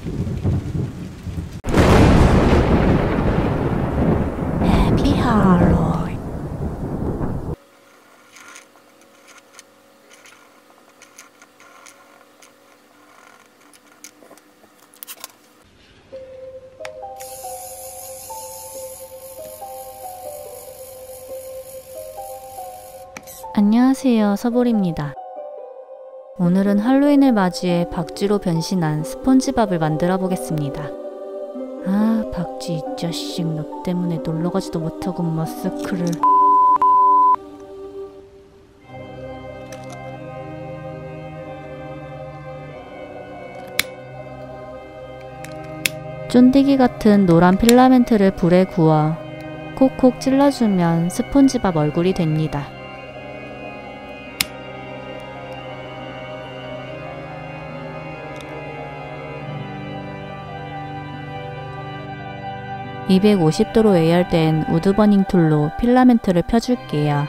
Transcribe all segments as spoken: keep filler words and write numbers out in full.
해피 할로윈. 안녕하세요, 서보리입니다. 오늘은 할로윈을 맞이해 박쥐로 변신한 스폰지밥을 만들어 보겠습니다. 아, 박쥐 이 자식, 너 때문에 놀러가지도 못하고 머스크를. 쫀디기 같은 노란 필라멘트를 불에 구워 콕콕 찔러주면 스폰지밥 얼굴이 됩니다. 이백오십 도로 예열된 우드버닝 툴로 필라멘트를 펴줄게요.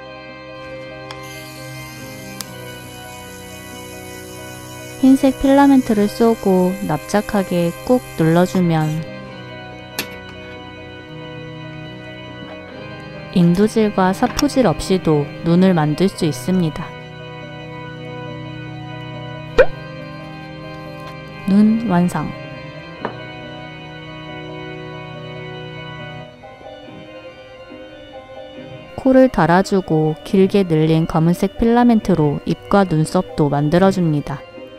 흰색 필라멘트를 쏘고 납작하게 꾹 눌러주면 인두질과 사푸질 없이도 눈을 만들 수 있습니다. 눈 완성! 코를 달아주고 길게 늘린 검은색 필라멘트로 입과 눈썹도 만들어줍니다.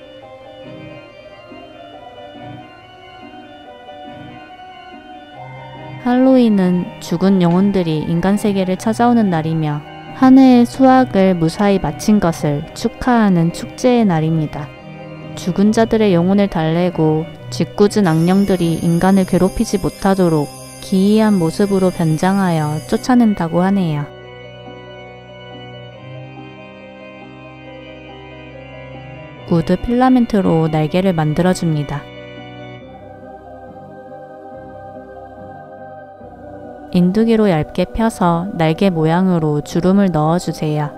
할로윈은 죽은 영혼들이 인간 세계를 찾아오는 날이며 한 해의 수확을 무사히 마친 것을 축하하는 축제의 날입니다. 죽은 자들의 영혼을 달래고 짓궂은 악령들이 인간을 괴롭히지 못하도록 기이한 모습으로 변장하여 쫓아낸다고 하네요. 우드 필라멘트로 날개를 만들어줍니다. 인두기로 얇게 펴서 날개 모양으로 주름을 넣어주세요.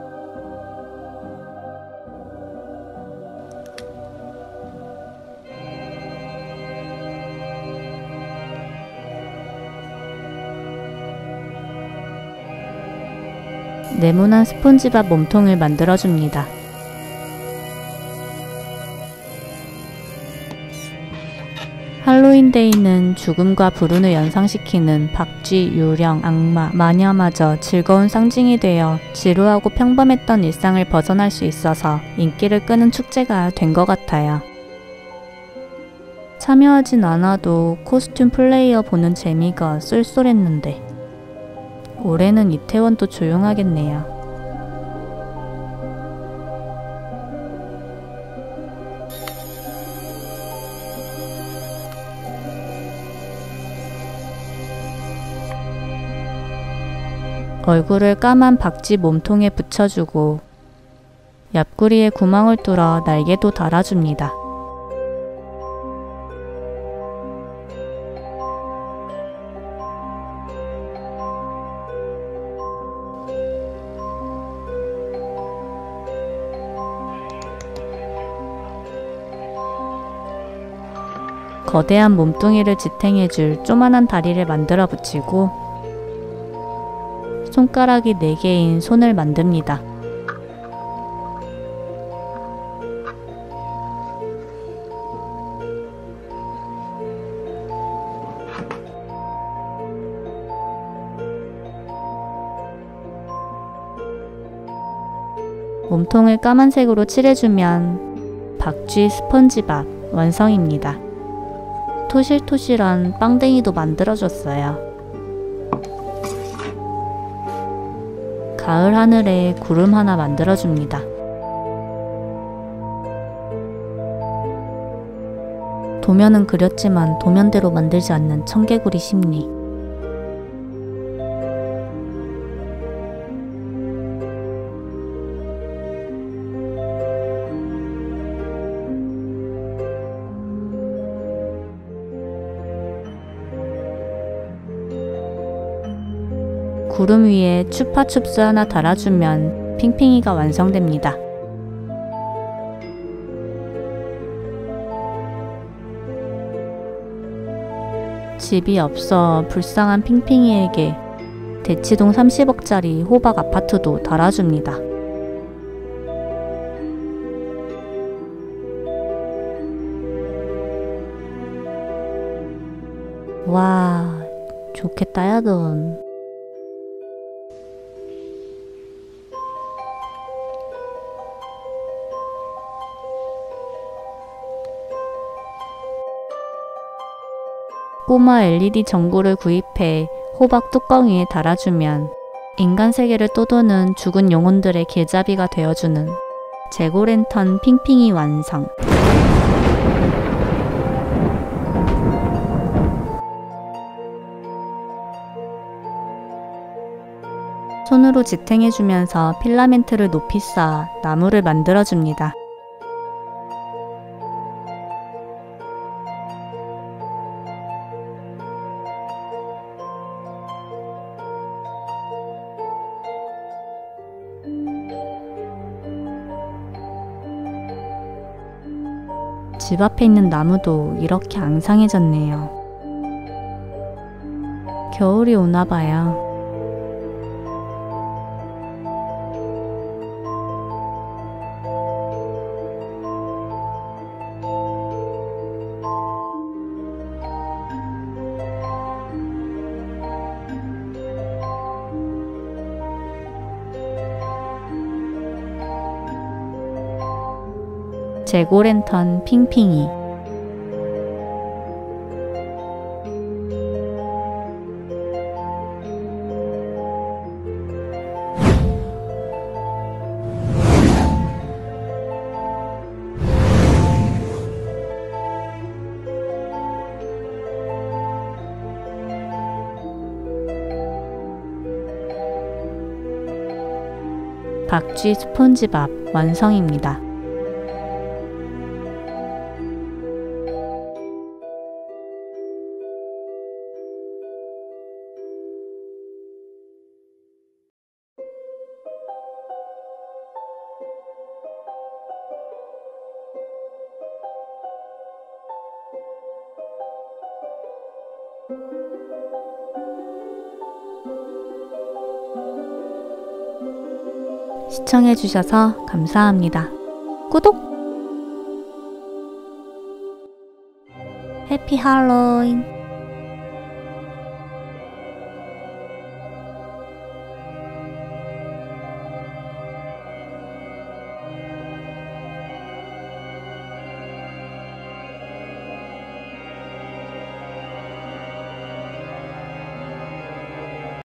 네모난 스폰지밥 몸통을 만들어줍니다. 할로윈데이는 죽음과 불운을 연상시키는 박쥐, 유령, 악마, 마녀마저 즐거운 상징이 되어 지루하고 평범했던 일상을 벗어날 수 있어서 인기를 끄는 축제가 된 것 같아요. 참여하진 않아도 코스튬 플레이어 보는 재미가 쏠쏠했는데 올해는 이태원도 조용하겠네요. 얼굴을 까만 박쥐 몸통에 붙여주고 옆구리에 구멍을 뚫어 날개도 달아줍니다. 거대한 몸뚱이를 지탱해줄 조만한 다리를 만들어 붙이고 손가락이 네 개인 손을 만듭니다. 몸통을 까만색으로 칠해주면 박쥐 스폰지밥 완성입니다. 토실토실한 빵댕이도 만들어줬어요. 가을 하늘에 구름 하나 만들어줍니다. 도면은 그렸지만 도면대로 만들지 않는 청개구리 심리. 구름 위에 추파춥스 하나 달아주면 핑핑이가 완성됩니다. 집이 없어 불쌍한 핑핑이에게 대치동 삼십억짜리 호박 아파트도 달아줍니다. 와, 좋겠다 야돈. 꼬마 엘이디 전구를 구입해 호박 뚜껑 위에 달아주면 인간 세계를 떠도는 죽은 영혼들의 계자비가 되어주는 재고랜턴 핑핑이 완성. 손으로 지탱해주면서 필라멘트를 높이 쌓아 나무를 만들어줍니다. 집 앞에 있는 나무도 이렇게 앙상해졌네요. 겨울이 오나봐요. 재고랜턴 핑핑이. 박쥐 스폰지밥 완성입니다. 시청해주셔서 감사합니다. 구독! 해피 할로윈!